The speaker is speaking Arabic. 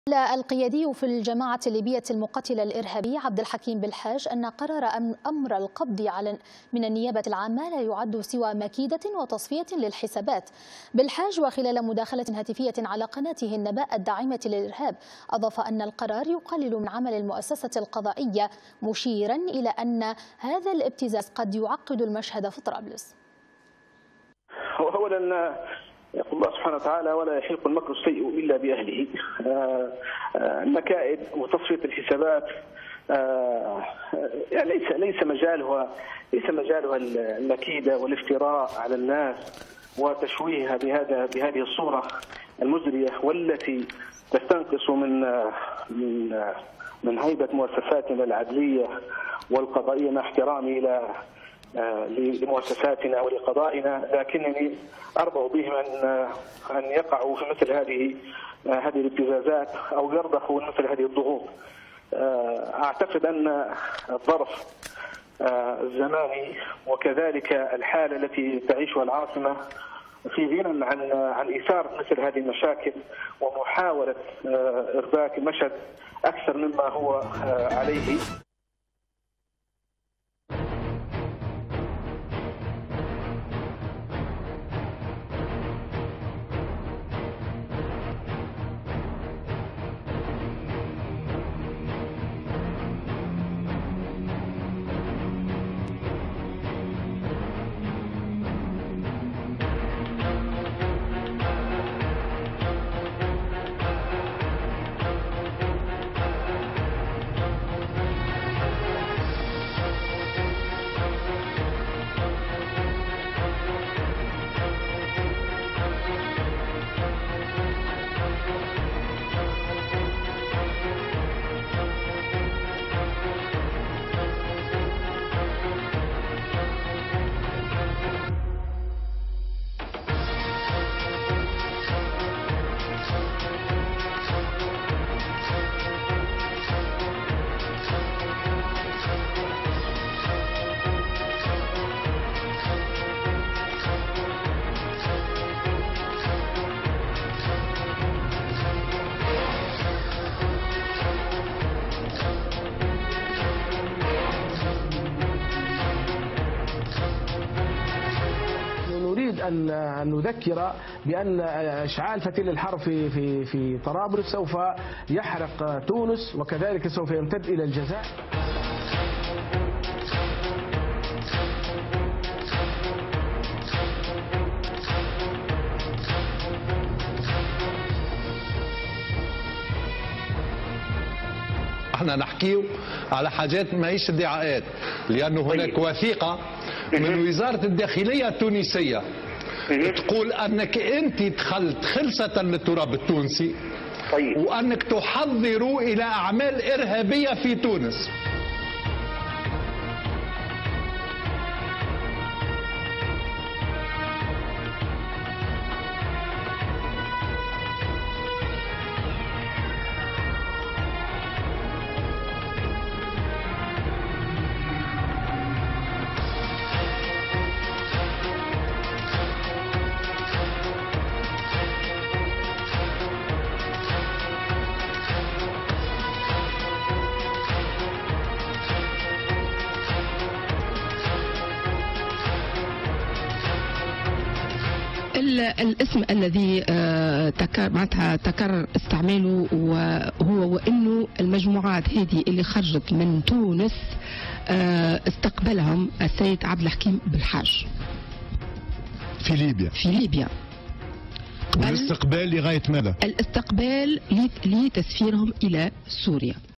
القيادي في الجماعة الليبية المقاتلة الإرهابية عبد الحكيم بالحاج أن قرار أمر القبض من النيابة العامة لا يعد سوى مكيدة وتصفية للحسابات. بالحاج وخلال مداخلة هاتفية على قناته النباء الداعمة للإرهاب أضاف أن القرار يقلل من عمل المؤسسة القضائية، مشيرا إلى أن هذا الابتزاز قد يعقد المشهد في طرابلس. أولا يقول الله سبحانه وتعالى: ولا يحيق المكر السيء إلا بأهله. النكائد وتصفية الحسابات ليس مجالها المكيدة والافتراء على الناس وتشويهها بهذه الصورة المزرية والتي تستنقص من هيبة مؤسساتنا العدلية والقضائية مع احترامي لمؤسساتنا ولقضائنا، لكنني أربع بهم أن يقعوا في مثل هذه الابتزازات أو يرضخوا مثل هذه الضغوط. أعتقد أن الظرف الزماني وكذلك الحالة التي تعيشها العاصمة في غنى عن إثارة مثل هذه المشاكل ومحاولة إرباك المشهد أكثر مما هو عليه. أن نذكر بأن إشعال فتيل الحرب في طرابلس سوف يحرق تونس وكذلك سوف يمتد إلى الجزائر. احنا نحكيه على حاجات ماهيش ادعاءات، لأنه هناك وثيقة من وزارة الداخلية التونسية تقول أنك أنت دخلت خلصة للتراب التونسي وأنك تحضر إلى أعمال إرهابية في تونس. الاسم الذي تكرر استعماله وهو وانه المجموعات هذه اللي خرجت من تونس استقبلهم السيد عبد الحكيم بالحاج في ليبيا. والاستقبال لغاية ماذا؟ الاستقبال لتسفيرهم إلى سوريا.